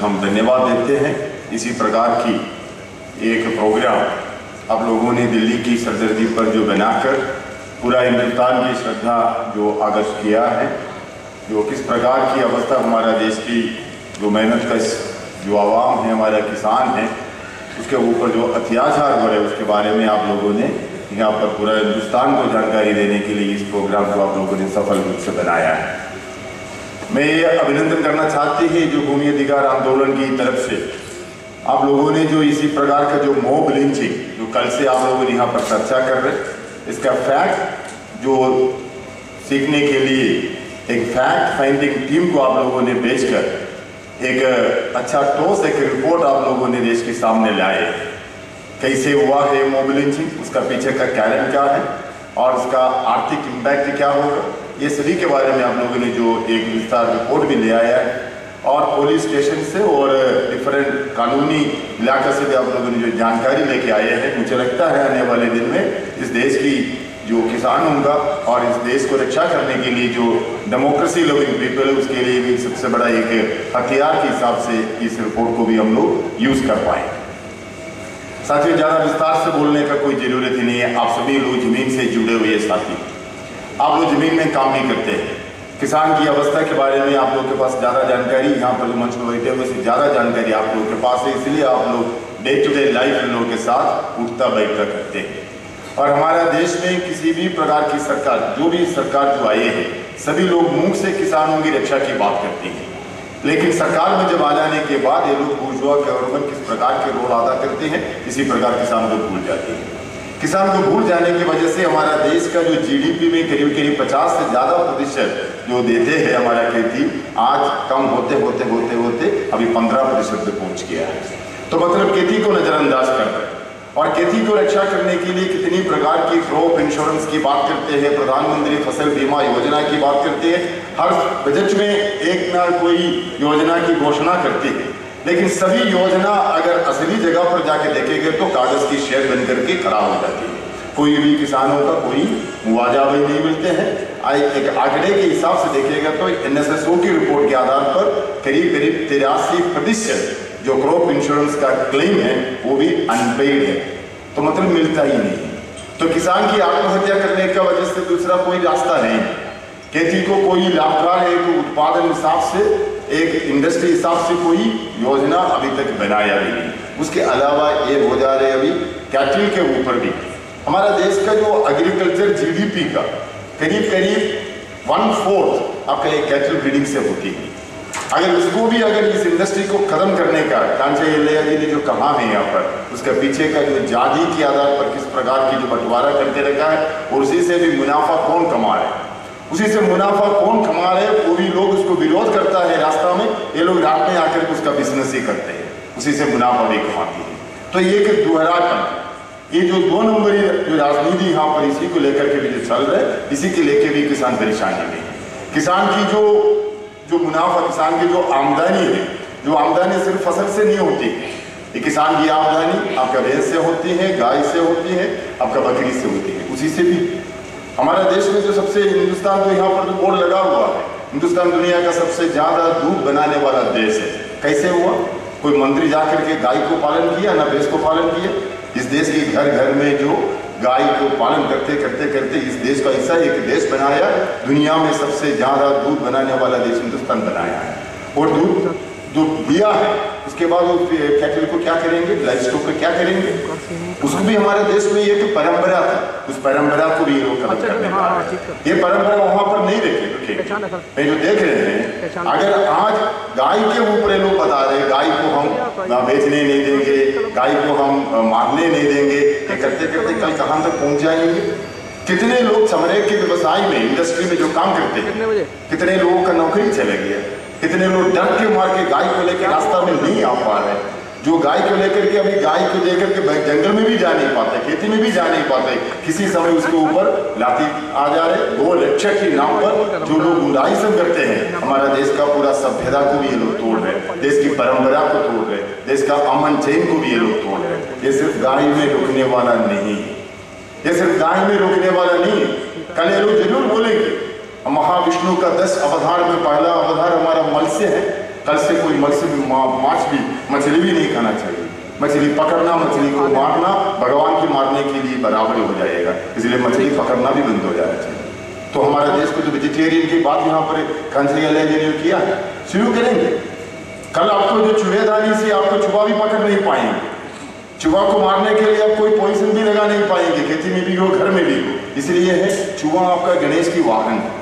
हम धन्यवाद देते हैं। इसी प्रकार की एक प्रोग्राम आप लोगों ने दिल्ली की सरजर्दी पर जो बनाकर पूरा हिंदुस्तान की श्रद्धा जो आकर्षित किया है, जो किस प्रकार की अवस्था हमारा देश की जो मेहनत कश जो आवाम है, हमारा किसान है, उसके ऊपर जो अत्याचार हो रहे हैं उसके बारे में आप लोगों ने यहाँ पर पूरा हिंदुस्तान को जानकारी देने के लिए इस प्रोग्राम को आप लोगों ने सफल रूप से बनाया है। मैं ये अभिनंदन करना चाहती हूँ जो भूमि अधिकार आंदोलन की तरफ से आप लोगों ने जो इसी प्रकार का जो मॉब लिंचिंग जो कल से आप लोगों यहाँ पर चर्चा कर रहे हैं, इसका फैक्ट जो सीखने के लिए एक फैक्ट फाइंडिंग टीम को आप लोगों ने भेजकर एक अच्छा ठोस एक रिपोर्ट आप लोगों ने देश के सामने लाए। कैसे हुआ है मॉब लिंचिंग, उसका पीछे का कारण क्या है और उसका आर्थिक इम्पैक्ट क्या होगा, ये सभी के बारे में आप लोगों ने जो एक विस्तार रिपोर्ट भी ले आया है और पुलिस स्टेशन से और डिफरेंट कानूनी इलाके से भी आप लोगों ने जो जानकारी लेके आए हैं। मुझे लगता है आने वाले दिन में इस देश की जो किसान होगा और इस देश को रक्षा करने के लिए जो डेमोक्रेसी लविंग पीपल है उसके लिए भी सबसे बड़ा एक हथियार के हिसाब से इस रिपोर्ट को भी हम लोग यूज कर पाए। साथियों, ज़्यादा विस्तार से बोलने का कोई ज़रूरत ही नहीं है। आप सभी लोग जमीन से जुड़े हुए साथी, आप लोग जमीन में काम भी करते हैं। किसान की अवस्था के बारे में आप लोग के पास ज़्यादा जानकारी, यहाँ पर जो मंच पर बैठे हुए से ज़्यादा जानकारी आप लोग के पास है, इसलिए आप लोग डे टू डे लाइफ इन लोगों के साथ उठता बैठता करते हैं। और हमारा देश में किसी भी प्रकार की सरकार, जो भी सरकार जो आई है, सभी लोग मुंह से किसानों की रक्षा की बात करती हैं, लेकिन सरकार में जब आ जाने के बाद ये लोग बुर्जुआ गवर्नमेंट किस प्रकार के रोल अदा करते हैं, इसी प्रकार किसान को भूल जाते हैं। किसान को भूल जाने की वजह से हमारा देश का जो जीडीपी में करीब 50 से ज़्यादा प्रतिशत जो देते हैं हमारा खेती, आज कम होते होते होते होते अभी 15% पे पहुंच गया है। तो मतलब खेती को नज़रअंदाज कर रहे हैं और खेती को रक्षा करने के लिए कितनी प्रकार की क्रॉप इंश्योरेंस की बात करते हैं, प्रधानमंत्री फसल बीमा योजना की बात करते हैं, हर बजट में एक ना कोई योजना की घोषणा करते हैं, लेकिन सभी योजना अगर असली जगह पर जाके देखेंगे तो कागज की शेड बन करके खराब हो जाती है। कोई भी किसानों का कोई मुआवजा भी नहीं मिलते हैं। एक आंकड़े के हिसाब से देखिएगा तो NSSO की रिपोर्ट के आधार पर करीब 83% जो क्रॉप इंश्योरेंस का क्लेम है वो भी अनपेड है, तो मतलब मिलता ही नहीं। तो किसान की आत्महत्या करने का वजह से दूसरा कोई रास्ता नहीं। खेती को कोई लाभकार है तो उत्पादन हिसाब से एक इंडस्ट्री हिसाब से कोई योजना अभी तक बनाया भी नहीं। उसके अलावा ये हो जा रहे अभी कैटल के ऊपर भी हमारा देश का जो एग्रीकल्चर जीडीपी का करीब 1/4 आपका एक कैटल ब्रीडिंग से होती है। अगर उसको भी अगर इस इंडस्ट्री को खत्म करने का कांचे जी ने जो कहा है यहाँ पर, उसके पीछे का जो जाति के आधार पर किस प्रकार की जो बंटवारा करके रखा है और उसी से भी मुनाफा कौन कमा रहे हैं, उसी से मुनाफा कौन कमा रहे हैं, वो भी लोग उसको विरोध करता है रास्ता में, ये लोग रात में आकर उसका बिजनेस ही करते हैं, उसी से मुनाफा भी कमाती है। तो ये एक दोहरापन, ये जो 2 नंबरी जो राजनीति यहाँ पर इसी को लेकर के भी जो चल रहा है, इसी के लेकर भी किसान परेशानी में। किसान की जो मुनाफा, किसान की जो आमदनी है, जो आमदनी सिर्फ फसल से नहीं होती है, ये किसान की आमदनी आपका भैंस से होती है, गाय से होती है, आपका बकरी से होती है, उसी से भी हमारा देश में जो सबसे हिंदुस्तान जो यहाँ पर जो बोर्ड लगा हुआ है, हिंदुस्तान दुनिया का सबसे ज्यादा दूध बनाने वाला देश है। कैसे हुआ? कोई मंत्री जाकर के गाय को पालन किया ना भैंस को पालन किया। इस देश के घर घर में जो गाय को पालन करते करते करते इस देश का ऐसा एक देश बनाया, दुनिया में सबसे ज्यादा दूध बनाने वाला देश हिंदुस्तान बनाया है। और दूध जो दिया है उसके बाद वो कैटल को क्या करेंगे, लाइफ स्टॉक को क्या करेंगे, उसको भी हमारे देश में एक परंपरा था, उस परंपरा को भी ये लोग खत्म करने का ये परंपरा वहां पर नहीं रखे। जो देख रहे हैं, अगर आज गाय के ऊपर लोग बता रहे गाय को हम बेचने नहीं देंगे, गाय को हम मारने नहीं देंगे, ये करते करते कल कहां तक पहुंच जाएंगे। कितने लोग चमड़े के व्यवसाय में, इंडस्ट्री में जो काम करते हैं, कितने लोगों का नौकरी चले गया, कितने लोग डर के मार के गाय को लेकर रास्ता में नहीं आ पा रहे, जो गाय को लेकर के अभी गाय को लेकर के जंगल में भी जा नहीं पाते, खेती में भी जा नहीं पाते, किसी समय उसके ऊपर लाठी आ जा रहे। गो रक्षक के नाम पर जो लोग बुराई सब करते हैं, हमारा देश का पूरा सभ्यता को भी ये लोग तोड़ रहे, देश की परंपरा को तोड़ रहे, देश का अमन चैन को भी ये लोग तोड़ रहे। ये सिर्फ गाय में रुकने वाला नहीं, ये सिर्फ गाय में रुकने वाला नहीं। कल ये लोग जरूर बोलेंगे महाविष्णु का 10 अवतार में पहला अवतार हमारा मत्स्य है, कल से कोई मछली भी नहीं खाना चाहिए। मछली पकड़ना, मछली को मारना भगवान के मारने के लिए बराबर हो जाएगा, इसलिए मछली पकड़ना भी बंद हो जाना चाहिए। तो हमारा देश को जो वेजिटेरियन की बात यहाँ पर कांसेगल ने किया है, शुरू करेंगे। कल आपको जो चूहेदानी से आपको चूहा भी पकड़ नहीं पाएंगे, चूहा को मारने के लिए आप कोई पॉइजन भी लगा नहीं पाएंगे, खेती में भी हो घर में भी हो। इसलिए है चूहा आपका गणेश की वाहन है,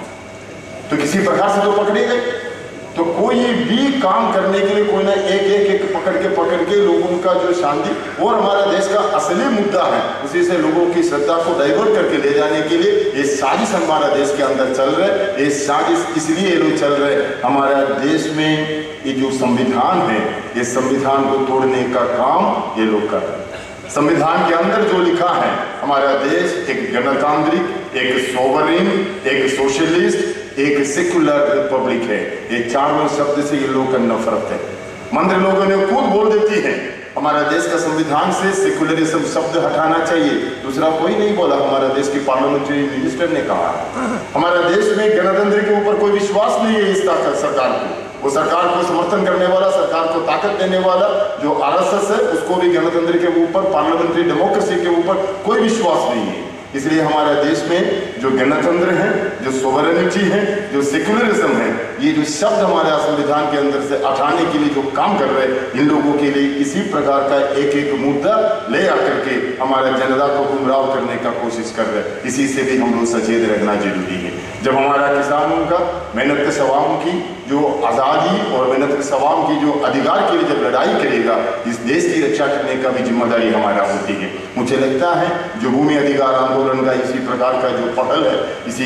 तो किसी प्रकार से तो पकड़ेगा। तो कोई भी काम करने के लिए कोई ना एक पकड़ के लोगों का जो शांति और हमारा देश का असली मुद्दा है, उसी से लोगों की श्रद्धा को डाइवर्ट करके ले जाने के लिए ये साजिश हमारा देश के अंदर चल रहा है। ये साजिश इसलिए ये लोग चल रहे हैं, हमारा देश में ये जो संविधान है, ये संविधान को तोड़ने का काम ये लोग कर रहे हैं। संविधान के अंदर जो लिखा है, हमारा देश एक गणतांत्रिक, एक सोवरेन, एक सोशलिस्ट, एक सेकुलर रिपब्लिक है। ये चारों शब्द से ये लोग का नफरत है। मंत्री लोगों ने खुद बोल देती है हमारा देश का संविधान से सेकुलरिज्म शब्द हटाना चाहिए, दूसरा कोई नहीं बोला। हमारा देश के पार्लियामेंट्री मिनिस्टर ने कहा हमारा देश में गणतंत्र के ऊपर कोई विश्वास नहीं है इस सरकार को। वो सरकार को समर्थन करने वाला, सरकार को ताकत देने वाला जो आरएसएस है, उसको भी गणतंत्र के ऊपर, पार्लियामेंट्री डेमोक्रेसी के ऊपर कोई विश्वास नहीं है। इसलिए हमारे देश में जो गणतंत्र है, जो सोवरेनिटी है, जो सेक्युलरिज्म है, ये जो शब्द हमारे संविधान के अंदर से हटाने के लिए जो काम कर रहे हैं, इन लोगों के लिए इसी प्रकार का एक मुद्दा ले आकर के हमारे जनता को गुमराह करने का कोशिश कर रहे हैं। इसी से भी हम लोग सचेत रहना जरूरी है। जब हमारा किसानों का मेहनत के सवाम की जो आज़ादी और मेहनत के सवाम की जो अधिकार के लिए जब लड़ाई करेगा, इस देश की रक्षा करने का भी जिम्मेदारी हमारा होती है। मुझे लगता है जो भूमि अधिकार आंदोलन का इसी प्रकार का जो पहल है, इसी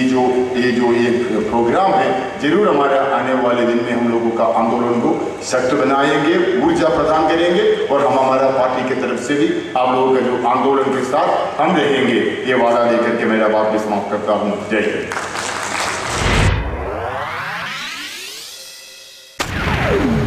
ये प्रोग्राम है, जरूर हमारे आने वाले दिन में हम लोगों का आंदोलन को सख्त बनाएंगे, ऊर्जा प्रदान करेंगे और हम हमारा पार्टी की तरफ से भी आप लोगों का जो आंदोलन के साथ हम रहेंगे, ये वादा लेकर के मेरा बात भी समाप्त करता हूँ। जय हिंद।